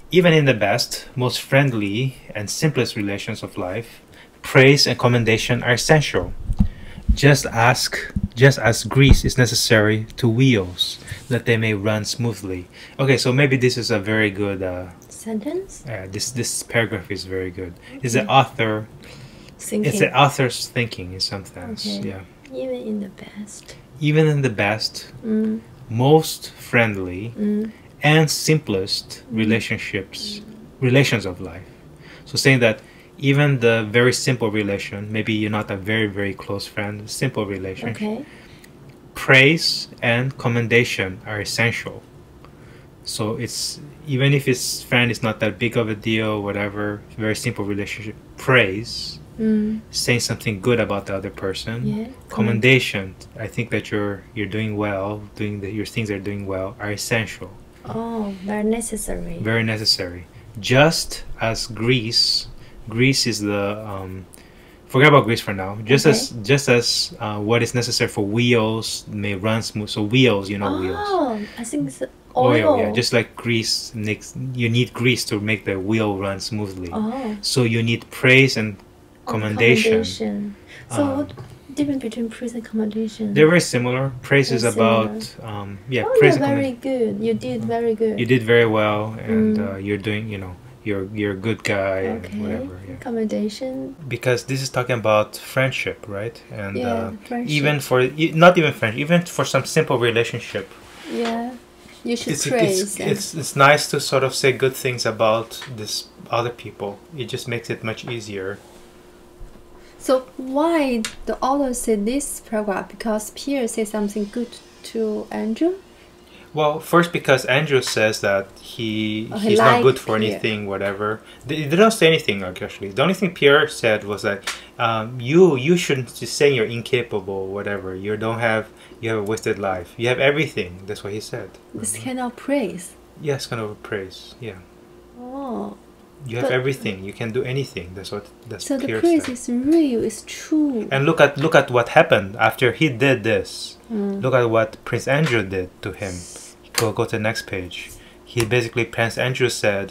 Even in the best, most friendly, and simplest relations of life, praise and commendation are essential. Just as grease is necessary to wheels, that they may run smoothly. Okay, so maybe this is a very good. Sentence? This paragraph is very good. It's Okay. the author. Thinking. It's the author's thinking in some sense. Okay. Yeah. Even in the best. Even in the best, Mm. most friendly, Mm. and simplest relations of life. So saying that even the very simple relation, maybe you're not a very, very close friend, simple relationship, Okay. praise and commendation are essential. So it's even if his friend is not that big of a deal, whatever, very simple relationship, praise, Mm. saying something good about the other person, Yeah. commendation, I think that you're doing well, your things are doing well, are essential. Oh, very necessary. Very necessary. Just as grease is the forget about grease for now. Just as what is necessary for wheels may run smooth. So wheels, wheels. Oh, I think it's oil. Yeah. Just like grease, you need grease to make the wheel run smoothly. Oh. So you need praise and commendation. So what difference between praise and commendation? They're very similar. Praise is about praise and very good. You did very good. You did very well, and you're doing, you're a good guy and whatever. Yeah. Commendation. Because this is talking about friendship, right? And friendship. even for not even friendship, even for some simple relationship. Yeah, you should praise. It's nice to sort of say good things about this other people. It just makes it much easier. So why the author said this paragraph? Because Pierre said something good to Andrew? Well, first because Andrew says that he's not good for anything, whatever. They don't say anything actually. The only thing Pierre said was that you shouldn't just say you're incapable, whatever. You have a wasted life. You have everything. That's what he said. This kind of praise. Yes, kind of praise. Yeah. Oh. You have everything. You can do anything. That's so Pierre the praise said. is real. It's true. And look at what happened after he did this. Look at what Prince Andrew did to him. Go to the next page. Prince Andrew said,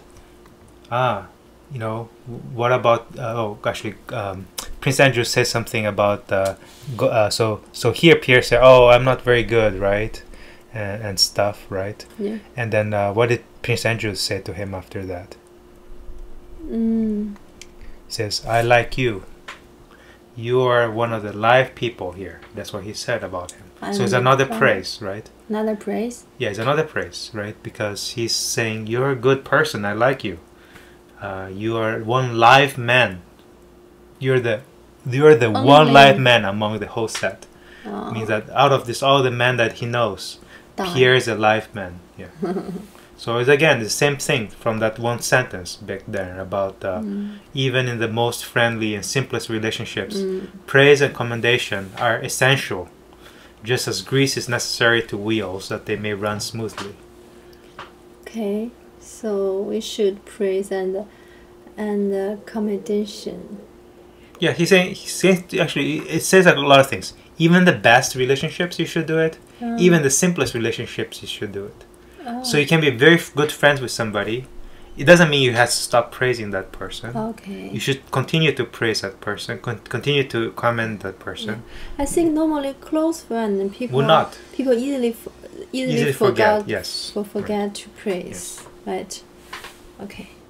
what about Prince Andrew says something about so here Pierre said, I'm not very good, right, and stuff, right? Yeah. And then what did Prince Andrew say to him after that? He says, I like you. You are one of the live people here. That's what he said about him. So it's another praise, right? Another praise? Yeah, it's another praise, right? Because he's saying, you're a good person. I like you. You are one live man. You're the one live man among the whole set. Oh. Means that out of all the men that he knows, Pierre is a live man. Yeah. So it's again the same thing from that one sentence back there about even in the most friendly and simplest relationships, praise and commendation are essential, just as grease is necessary to wheels that they may run smoothly. Okay, so we should praise and commendation. Yeah, he's saying actually it says a lot of things. Even the best relationships you should do it. Even the simplest relationships you should do it. So you can be very good friends with somebody. It doesn't mean you have to stop praising that person. Okay. You should continue to praise that person. Continue to commend that person. Yeah. I think normally close friends and people will not. People easily forget. Yes. Forget right. to praise. Yes. Right. Okay.